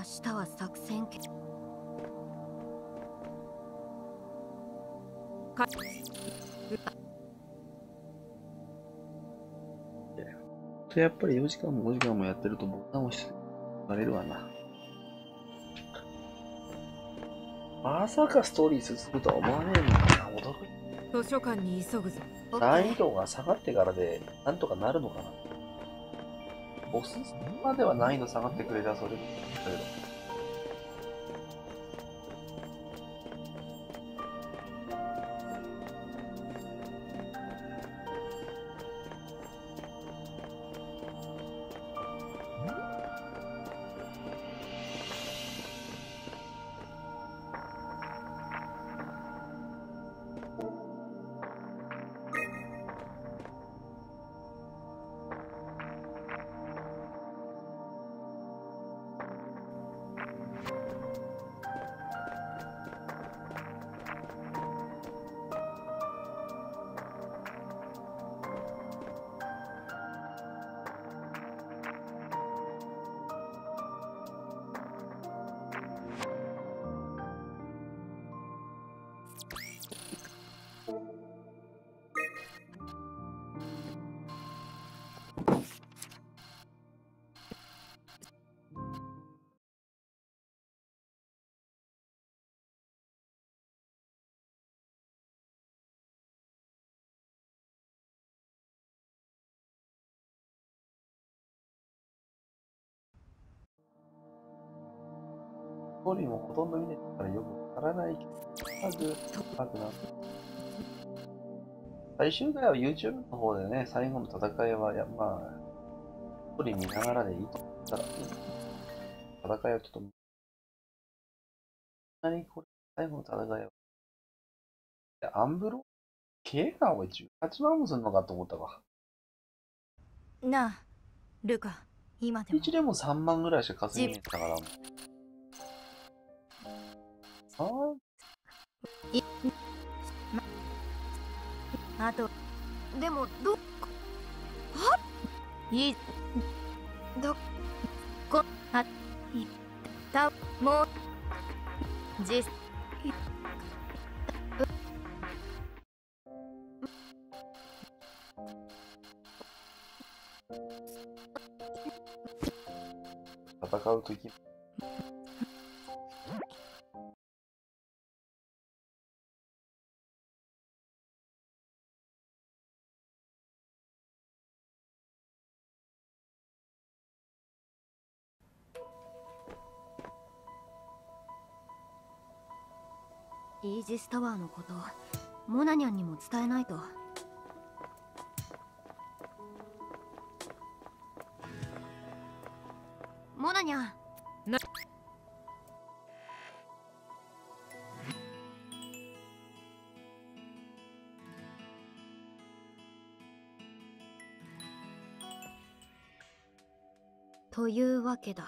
日は作戦かやっぱり4時間も5時間もやってるとボタン押してられるわな。まさかストーリー進むとは思わねえもんな。驚く。 図書館に急ぐぞ。 難易度が下がってからでなんとかなるのかな。ボスまでは難易度下がってくれたらそれだけど。ストーリーもほとんど見てたからよくわからないけど、ずっと深くなって。最終回は YouTube の方でね、最後の戦いは、まあ、ストーリー見ながらでいいと思ったら、戦いはちょっと、何これ、最後の戦いは、アンブロケガを18万もするのかと思ったわ。 なあルカ、今でも 1でも3万ぐらいしか稼げないんだから、 あとでもいいどこいたもう実戦うとき、 イージスタワーのことモナニャンにも伝えないと。モナニャンなというわけだ。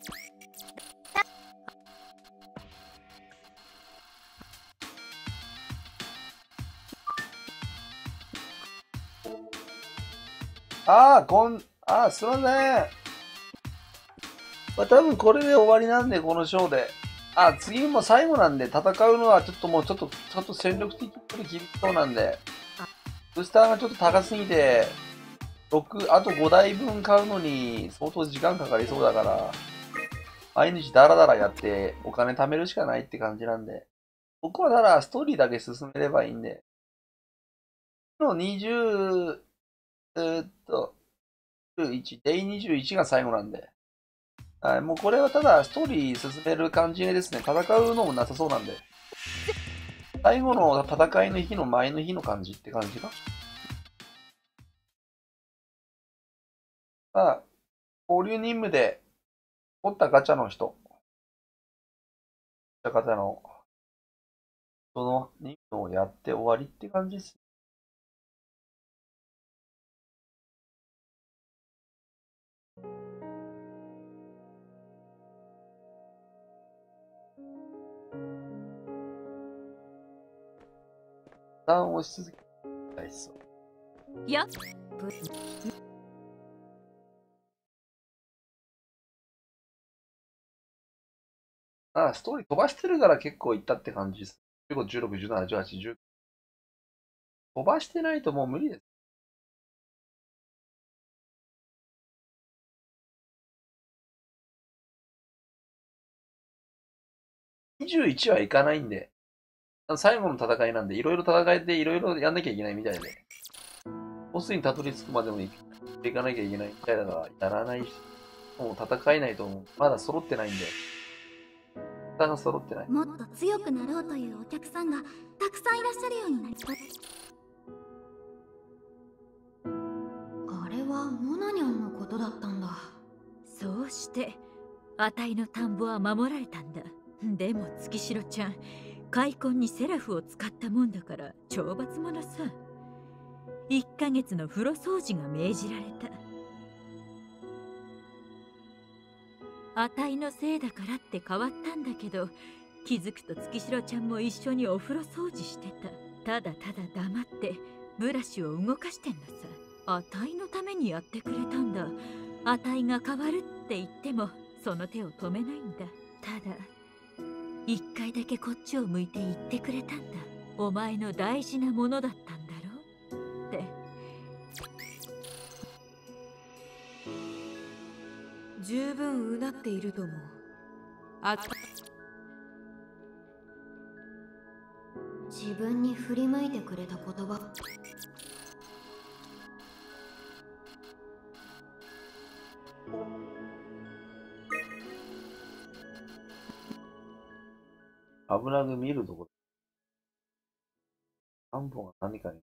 すいません。まあ、多分これで終わりなんで、このショーで。次も最後なんで、戦うのはちょっともうちょっと戦力的に厳しそうなんで、ブースターがちょっと高すぎて、あと5台分買うのに相当時間かかりそうだから、毎日ダラダラやってお金貯めるしかないって感じなんで、僕はただストーリーだけ進めればいいんで、の20、1、デイ21が最後なんで、はい、もうこれはただストーリー進める感じですね。戦うのもなさそうなんで。最後の戦いの日の前の日の感じって感じか。交流任務で取ったガチャの人、ガチャの、その任務をやって終わりって感じです。ボタンを押し続けたいっす。 いやあ、ストーリー飛ばしてるから結構いったって感じです。15、16、17、18、19。飛ばしてないともう無理です。21はいかないんで、最後の戦いなんで、いろいろ戦えていろいろやんなきゃいけないみたいで、ボスにたどり着くまでも行かなきゃいけないみたいだから、やらないし、もう戦えないと思う。まだ揃ってないんで、ネタが揃ってない。 もっと強くなろうというお客さんがたくさんいらっしゃるようになります。 あれはモナニャンのことだったんだ。 そうしてあたいの田んぼは守られたんだ。でも月城ちゃん、開墾にセラフを使ったもんだから懲罰者さ。1ヶ月の風呂掃除が命じられた。あたいのせいだからって変わったんだけど、気づくと月城ちゃんも一緒にお風呂掃除してた。ただただ黙ってブラシを動かしてんのさ。あたいのためにやってくれたんだ。あたいが変わるって言ってもその手を止めないんだ。ただ一回だけこっちを向いて言ってくれたんだ。お前の大事なものだったんだろって。 十分うなっていると思う。 自分に振り向いてくれた言葉。 危なく見るところ。何本が何かに。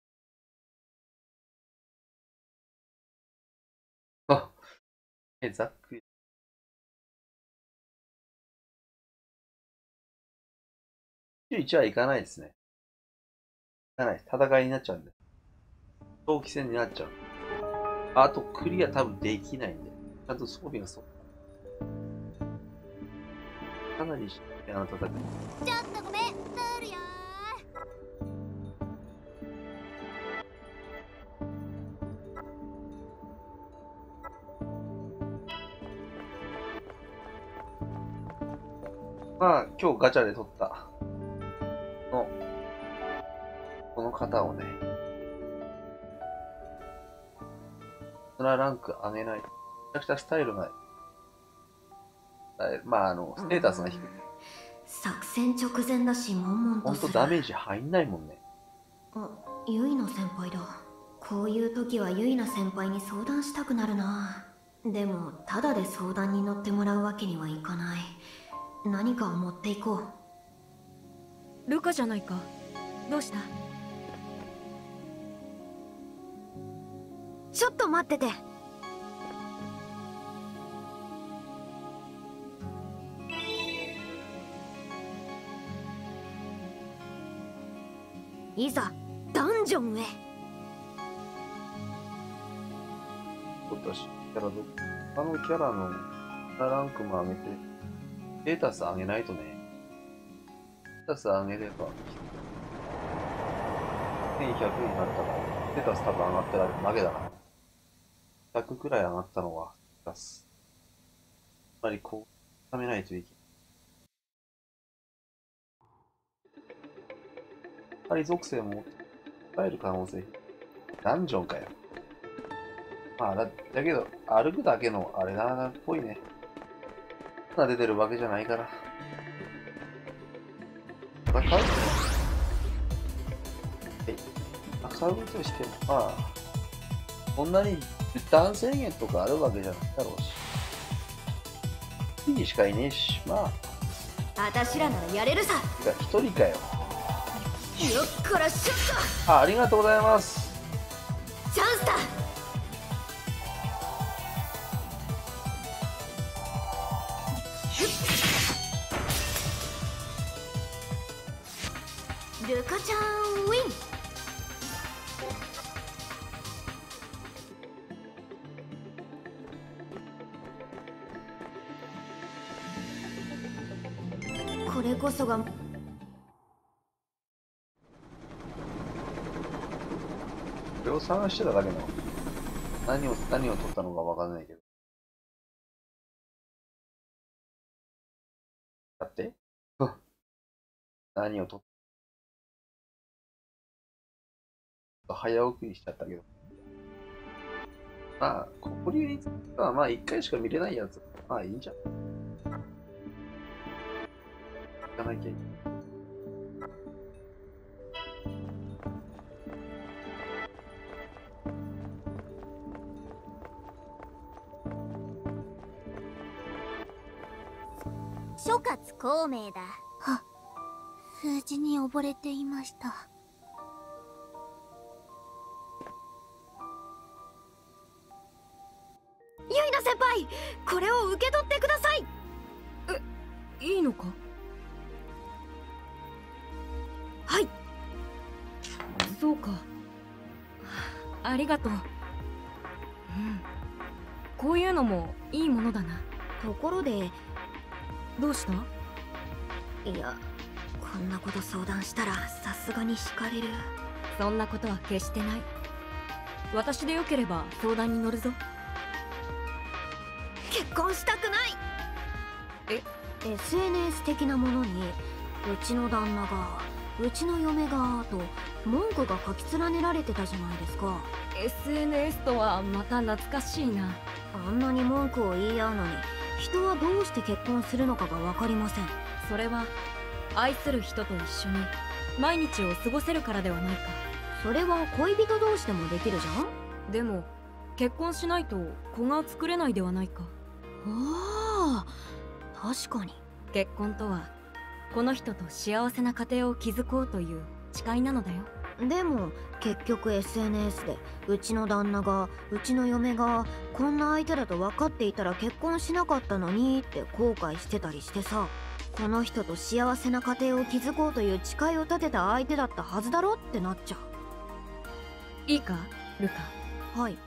あ、ざっくり。21はいかないですね。いかない。戦いになっちゃうんで。長期戦になっちゃう。あと、クリア多分できないんで。ちゃんと装備がそう。かなりし、戦い。 ちょっとごめん、ルールよまあ、今日ガチャで取ったこの方をね、それはランク上げない。めちゃくちゃスタイルが、まあ、ステータスが低い。 作戦直前だし悶々 ほんととする。 ダメージ入んないもんね。 あ、ユイナ先輩だ。こういう時はユイナ先輩に相談したくなるな。でもただで相談に乗ってもらうわけにはいかない。何かを持っていこう。 ルカじゃないか。どうした？ ちょっと待ってて。いざダンジョンへ。 私、キャラど他のキャラのランクも上げて、ステータス上げないとね。ステータス上げれば、1100になったら、ステータス多分上がってられる負けだな。100くらい上がったのは、ステータス。つまりこう、ためないといけない。光属性も使える可能性。ダンジョンかよ。まあ、だけど、歩くだけのあれだっぽいね。が出てるわけじゃないから。戦う戦うとしても、まあ、そんなに男制限とかあるわけじゃないだろうし。一人しかいねえし、まあたしらならやれるさ。 あ、一人かよ。 よっこらしょっありがとうございます。 とチャンスだ。ルカちゃんウィン。これこそがこれを探してただけの何を取ったのかわかんないけど。 何をと早送りしちゃったけど。まあ、交流についてはまあ1回しか見れないやつ。まあいいんじゃん。行かなきゃいけない。 諸葛孔明だ。は、数字に溺れていました。 ユイナ先輩、これを受け取ってください。 いいのか？ はい。 そうか。ありがとう。うん。こういうのもいいものだな。 ところで、 どうした？ いや、こんなこと相談したらさすがに惹かれる。 そんなことは決してない。私でよければ相談に乗るぞ。 結婚したくない。SNS 的なものに、うちの旦那が、うちの嫁がと文句が書き連ねられてたじゃないですか。 SNS とはまた懐かしいな。 あんなに文句を言い合うのに人はどうして結婚するのかが分かりません。 それは愛する人と一緒に毎日を過ごせるからではないか。 それは恋人同士でもできるじゃん。 でも結婚しないと子が作れないではないか。 ああ、確かに。 結婚とはこの人と幸せな家庭を築こうという誓いなのだよ。 でも結局 SNS でうちの旦那がうちの嫁がこんな相手だと分かっていたら結婚しなかったのにって後悔してたりしてさ、この人と幸せな家庭を築こうという誓いを立てた相手だったはずだろってなっちゃう。 いいかルカ。 はい。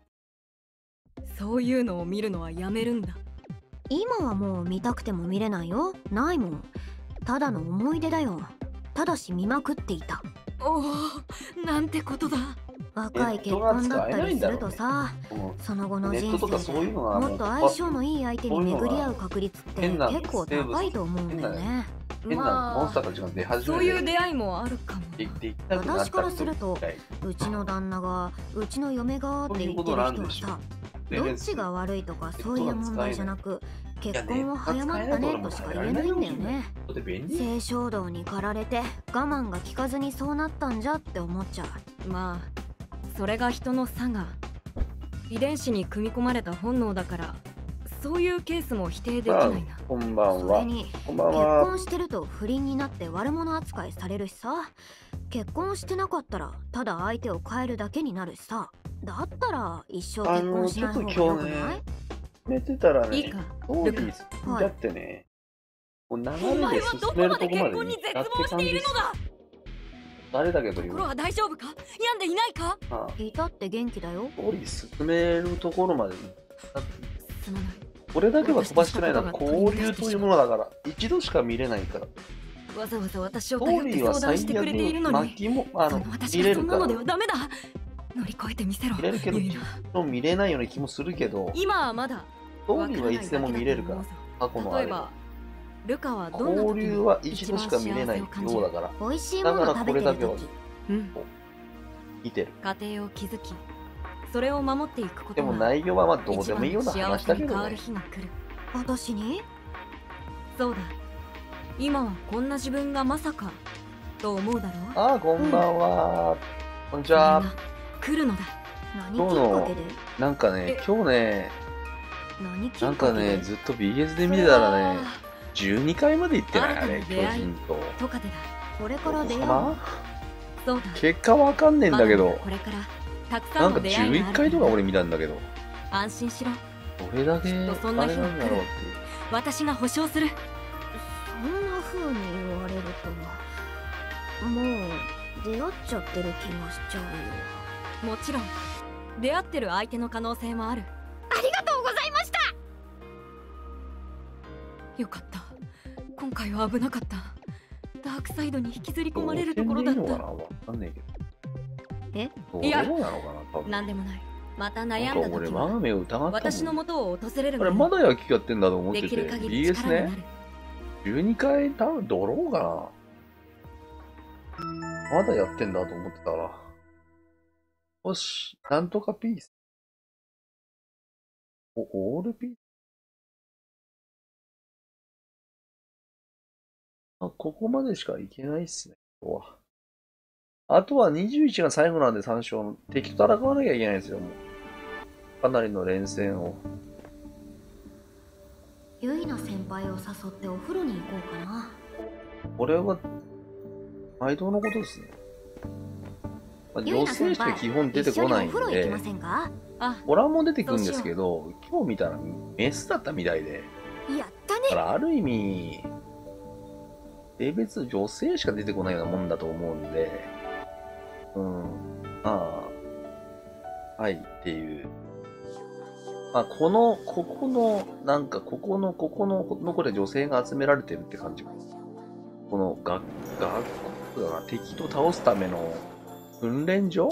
そういうのを見るのはやめるんだ。 今はもう見たくても見れないよ。ないもん。ただの思い出だよ。ただし見まくっていた。 おお、なんてことだ。 若い結婚だったりするとさ、その後の人生でもっと相性のいい相手に巡り合う確率って結構高いと思うんだよね。 変なモンスターたちが出始めて、 そういう出会いもあるかも。 私からすると、うちの旦那がうちの嫁がって言ってる人はさ、どっちが悪いとかそういう問題じゃなく、結婚は早まったねとしか言えないんだよね。性衝動に駆られて我慢が効かずにそうなったんじゃって思っちゃう。 まあそれが人の差が遺伝子に組み込まれた本能だから、そういうケースも否定できないな。 こんばんそは。 れにこんばん結は。 婚してると不倫になって悪者扱いされるしさ、結婚してなかったらただ相手を変えるだけになるしさ、だったら一生結婚しない方がよくない？ 寝てたらね、 いいかそうルカ。 です。だってね、もう流お前れではどこ進めるまで結とこまで婚に絶行ったって望してい感じです。 るのだ。 誰だけど心は大丈夫か？病んでいないか？ ああ、 いたって元気だよ。 ストーリー進めるところまで行ったって。 すまない。 これだけは飛ばしてないのは交流というものだから、一度しか見れないから。 わざわざ私をスト頼ってーリーは最相談してくれているのに、 悪巻きもその私がそんなのではダメだ。乗り越えてみせろ。 見れるけど、 ユイナ見れないような気もするけど、 今はまだストーリーはいつでも見れるから、過去のあれは。 例えばルカはどんな時交流は一度しか見れないようだから、 美味しいもの食べてるだからこれだ時、 見てる。 家庭を築き、それを守っていくことでもが内容はまあどうでもいいような話だけどね一番幸せに変わる。日が来る。 私にそうだ。今はこんな自分がまさかと思うだろう。 ああ、こんばんは。こんにちそれはが。来るのだ。 何きっかけで？ なんかね、今日ね、 何きなんっかけで？ かね、ずっと BS で見てたらね、12回まで行ってないあれ、巨新たな出会い人と。 とかでだ。 これから出会う横浜の？ そうだ。 結果わかんねえんだけどまだ、これからたくなんかさんの出会いがあ 11 る回とか俺見たんだけど、 安心しろ。 どれだけきっとそんなあれ日が来るなんだろうっていう。 私が保証する。 そんな風に言われると、もう出会っちゃってる気がしちゃうよ。 もちろん出会ってる相手の可能性もある。 ありがとうございました。 よかった。今回は危なかった。ダークサイドに引きずり込まれるとどうころだった。 せんでいいのかなわかんないけど。 え？ どういやなのかな多分。 なんでもない。またな悩んだんか俺、 時はマーメを疑ったもん。 私の元を訪れるあれ、 のよ。 まだ野球やってんだと思ってて、 できる限り BS 力になねる。、 12回多分ドローかまだやってんだと思ってたら。よし、なんとかピース。オールピース。ここまでしかいけないっすね、今日は。あとは21が最後なんで3勝。敵と戦わなきゃいけないんですよ、もう。かなりの連戦を。 ゆいな先輩を誘ってお風呂に行こうかな。 これは、毎度のことですね。女性しか基本出てこないんで、オラも出てくるんですけど、今日見たらメスだったみたいで。 やったね。 だからある意味、性別女性しか出てこないようなもんだと思うんで、まあ、はいっていう。まあ、ここの、なんか、ここのこれ女性が集められてるって感じ。この学校だな、敵と倒すための訓練所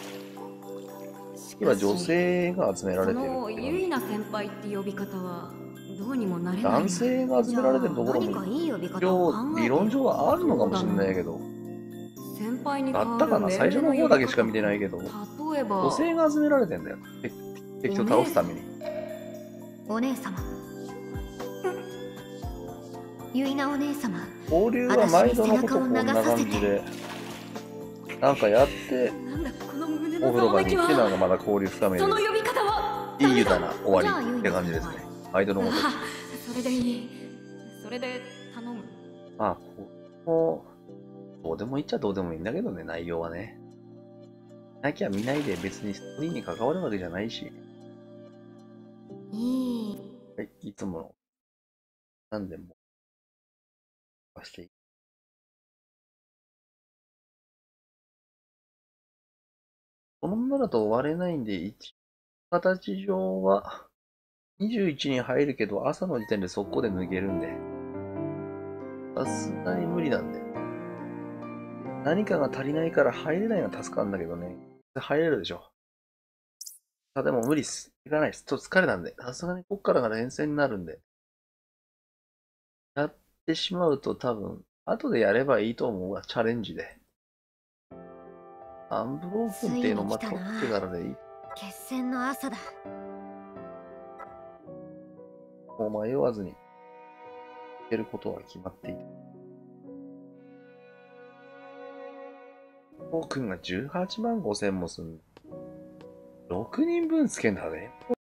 今女性が集められてるってそのいうユイナ先輩って呼び方はどうにもなれないな。 男性が集められてるところも何かいい呼び一方を応理考えて論上はあるのかもしれないけど、 先輩にあ変わったかな最初の方だけしか見てないけど、 例えば女性が集められてんだよ。敵と倒すために。 お姉様。ゆいなお姉様。 交流は毎度のことこんな感じで、なんかやって、 なんだこの胸お風呂場に行ってなんかまだ交流深める。 その呼び方はいい湯だな、終わりって感じですね。毎度のこと。 あそれでいい。それで頼む。 まあ、ここも、どうでもいいっちゃどうでもいいんだけどね、内容はね。なきゃ見ないで別にストーリーに関わるわけじゃないし。 いい。 はい、いつもの。なんでも。していい。このままだと終われないんで、形上は21に入るけど、朝の時点で速攻で抜けるんで。さすがに無理なんで。何かが足りないから入れないのは助かるんだけどね。入れるでしょ。でも無理っす。いかないっす。ちょっと疲れたんで。さすがにこっからが連戦になるんで。やってしまうと多分、後でやればいいと思うわ。チャレンジで。アンブロー君っていうのをまあ取ってからでいい。 決戦の朝だ。 もう迷わずに、いけることは決まっていて。僕が18万5千もすんの。6人分つけんだね。